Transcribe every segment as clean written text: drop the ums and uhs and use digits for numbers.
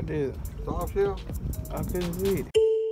did. Soft shell? I couldn't see it.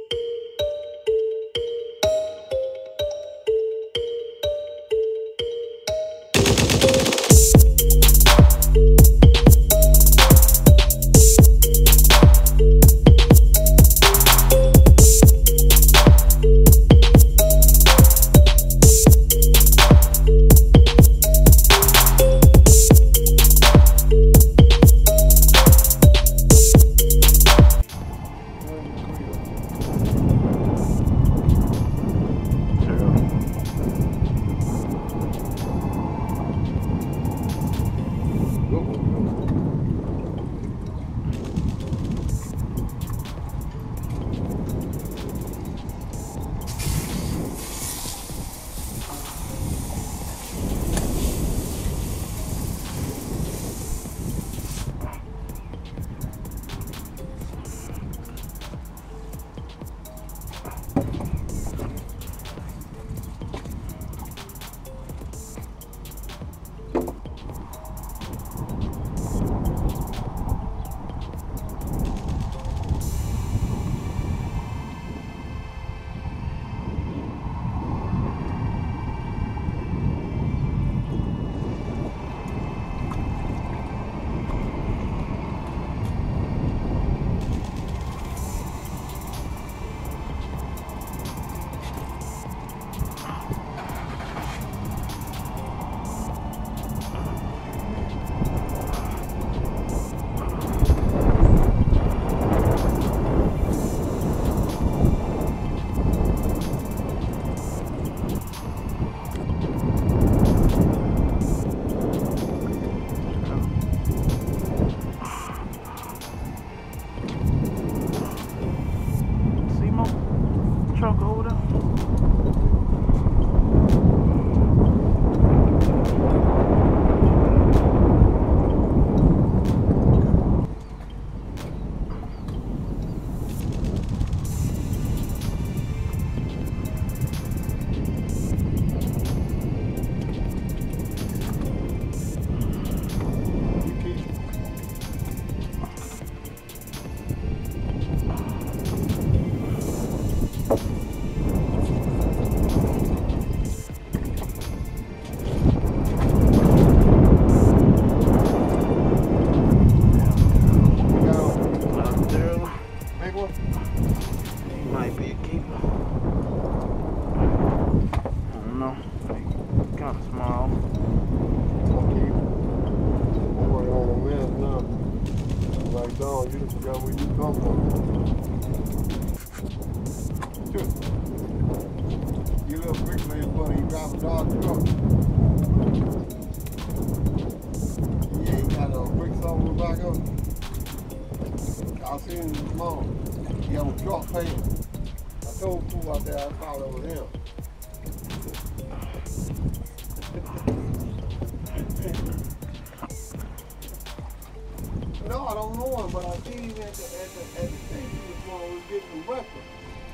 No, I don't know him, but I seen him at the station when we was getting some breakfast.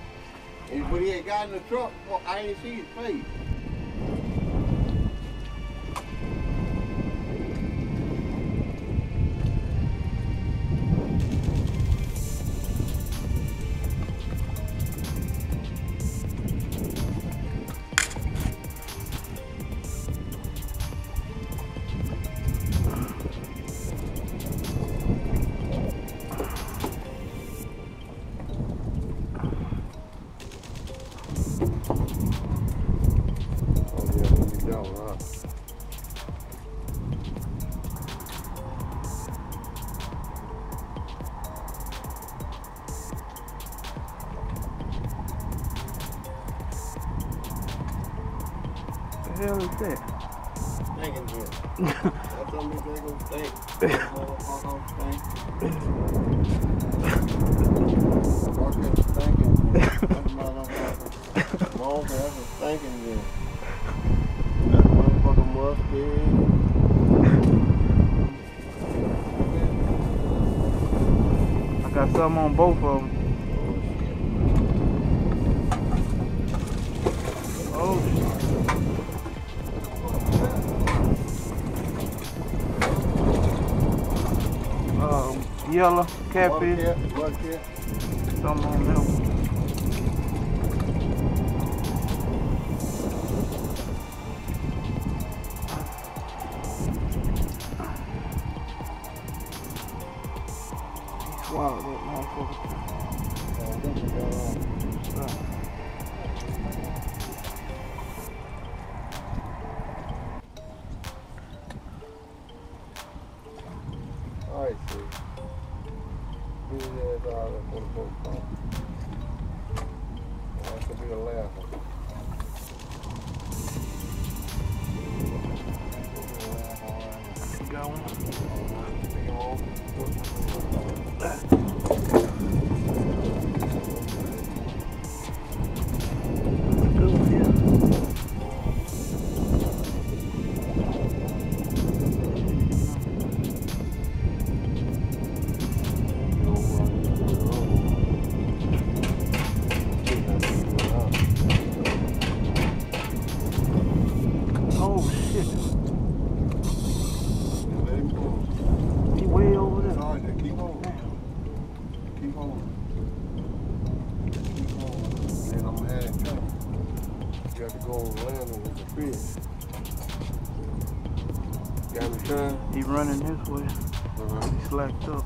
But he had got in the truck, well, I ain't see his face. What the hell is that? Stinking here. That's something they gonna stink. Motherfucker stink. Fucking stinking here. That motherfucker. Long that's a stinking here. That motherfucker mustard. I got something on both of them. Oh shit. Yellow, catfish. Buckhead. Something on milk. Wow, that motherfucker. I see. That could be the last one. Got one. He running this way. He slacked up.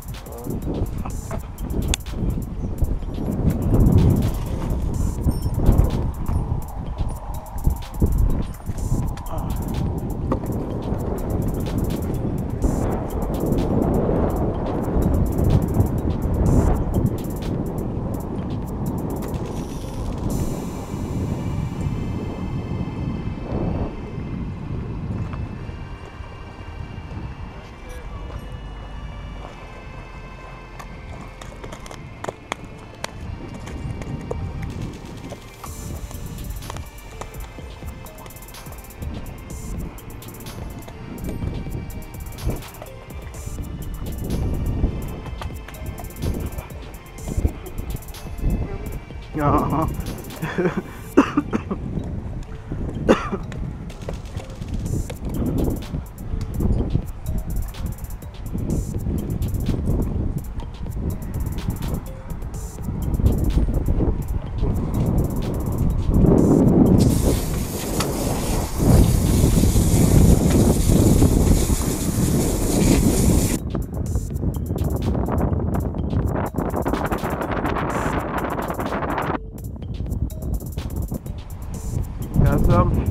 Uh-huh. Got something?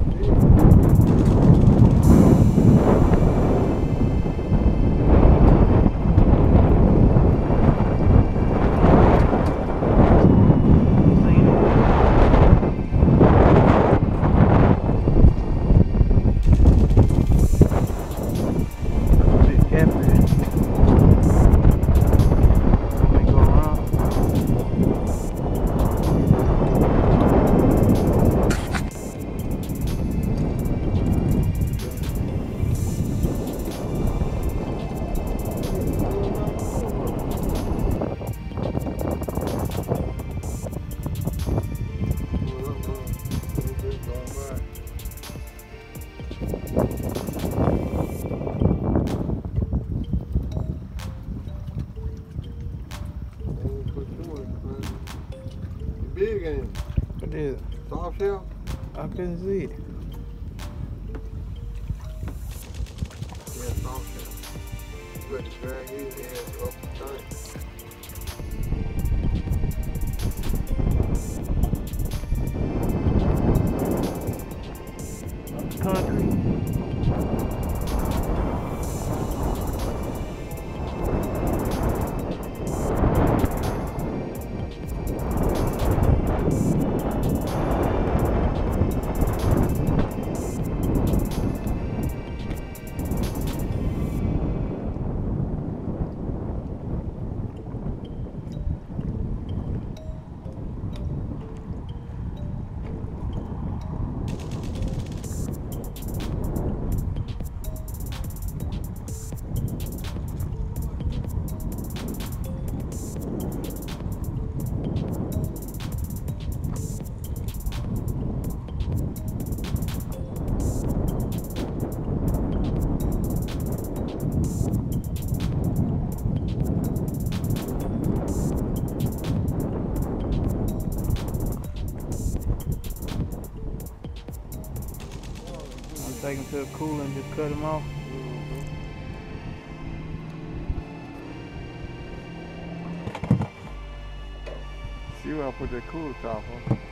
Big game. What is it? Soft shell? I couldn't see it. Yeah, soft shell. You got to drag his ass up the tank. Concrete. take them to the cooler and just cut them off. See where I put that cooler top on.